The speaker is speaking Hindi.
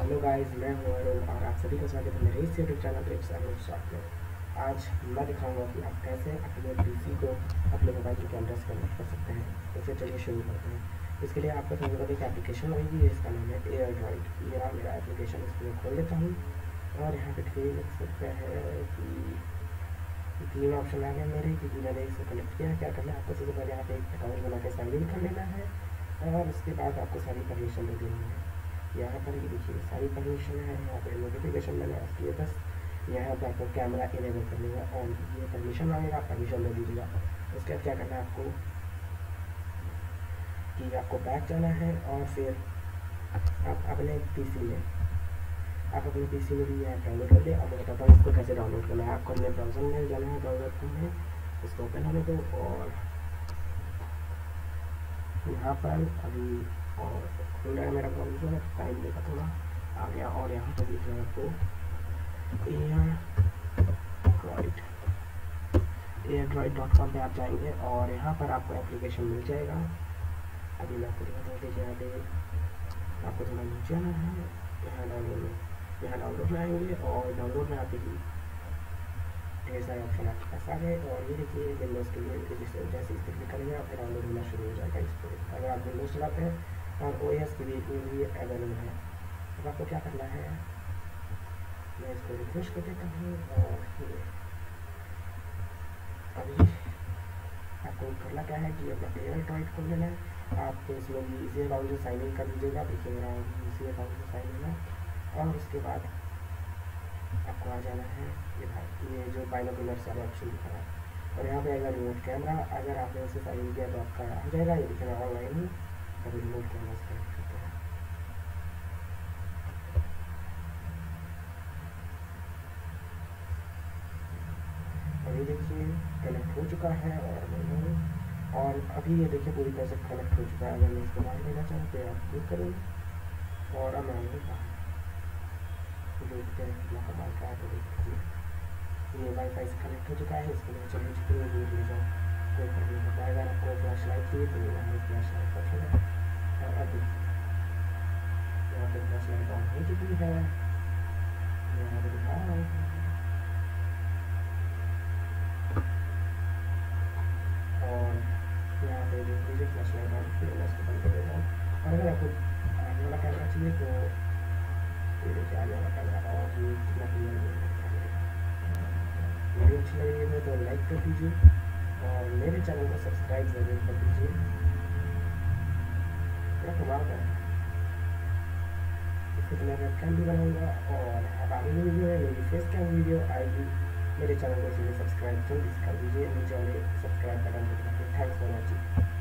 हेलो गाइस, मैं हूं अरुण और आप सभी का स्वागत है मेरे इस YouTube channel it's Arun short में। आज मैं दिखाऊंगा कि आप कैसे अपने पीसी को अपने मोबाइल के कैमरा से कनेक्ट कर सकते हैं। तो फिर चलिए शुरू करते हैं। इसके लिए आपको सबसे पहले एक एप्लीकेशन होगी, इसका नाम है एयरड्रॉइड। ये रहा मेरा एप्लीकेशन, इसको मैं खोल देता हूँ और यहाँ पे देख सकते हैं कि 3 ऑप्शन आ गए मेरे, क्योंकि मैंने इसको कनेक्ट किया। क्या करना है आपको, सबसे पहले यहाँ पे एक अकाउंट बना के साइन इन कर लेना है और उसके बाद आपको सारी परमिशन दे देनी है। यहाँ पर ये देखिए सारी परमिशन है, यहाँ पे नोटिफिकेशन मैंने ऑफ किया, बस यहाँ पे आपको कैमरा इनेबल करनी है और ये परमिशन मांगेगा, परमिशन दे दीजिएगा। उसके बाद क्या करना है आपको कि आपको बैक जाना है और फिर आप अपने पीसी में भी ये ऐप डाउनलोड कर ले। और मैं बताता हूँ इसको कैसे डाउनलोड करना है। आपको अपने ब्राउज़र में जाना है, ब्राउज़र में इसको ओपन होने दो और यहाँ पर अभी और खुल रहा है मेरा ब्राउज़र, टाइम लेगा थोड़ा, आ गया। और यहाँ पर लिख रहा है आपको एयरड्रॉइड.com पे आप जाएंगे और यहाँ पर आपको एप्लीकेशन मिल जाएगा। अभी मैं आपको दिखाता हूँ। देखिए यहाँ पे आपको थोड़ा नीचे आना है, यहाँ डाउनलोड में आएंगे और डाउनलोड में आते ही ढेर सारे ऑप्शन आपके पास आ गए। और ये देखिए विंडोज़ के लिए जैसे इस पर क्लिक करेंगे आपका डाउनलोड होना शुरू हो जाएगा। इस पर अगर आप विंडोज़ चलाते हैं और OS के लिए अवेलेबल है। अब आपको क्या करना है, मैं इसको रिफ्रेश कर देता हूँ और अभी आपको करना क्या है कि अपना एयरड्रॉइड खोल लेना है। आप इसमें भी इसी अकाउंट से साइन इन कर दीजिएगा। देखिए मेरा इसी अकाउंट से साइन इन है और उसके बाद आपको आ जाना है ये जो बाइनोकुलर वाला ऑप्शन दिखा रहा है और यहाँ पे आएगा रिमोट कैमरा। अगर आपने उसे साइन इन किया तो आपका आ जाएगा, ये दिखेगा ऑनलाइन ही। अभी रिमोट कैमरा से कनेक्ट करते हैं। अभी देखिए कनेक्ट हो चुका है और अभी ये देखिए पूरी तरह से कनेक्ट हो चुका है। अगर मैं इसको बाहर लेना चाहूँ तो आप क्लिक करेंगे और अब आएंगे बाहर, देखते हैं कितना कमाल का है। तो देखिए ये वाईफाई से कनेक्ट हो चुका है। इसके लिए चलिए जितनी दूर ले जाओ कोई फर्क नहीं पड़ता। अगर आपको फ्लैश लाइट चाहिए तो हमें फ्लैश लाइट रखेगा और अब यहाँ पर फ्लैश लाइट ऑन हो चुकी है, यहाँ पर दिखा रहा हूँ। यहाँ पे देख लीजिए फ्लैश लाइट ऑन, फिर मैं इसको बंद कर देता हूँ। और अगर आपको आगे वाला कैमरा चाहिए तो ये देखिए आगे वाला कैमरा और ये कितना क्लियर है। वीडियो अच्छी लगी है तो लाइक कर दीजिए और मेरे चैनल को सब्सक्राइब जरूर कर दीजिए। क्या कमाल है, इससे तो मैं वेबकैम भी बनाऊँगा और अब आगे वीडियो है मेरी फेस कैम वीडियो आएगी। मेरे चैनल को इसलिए सब्सक्राइब जल्दी से कर दीजिए, नीचे वाले सब्सक्राइब बटन पर। Thanks for watching.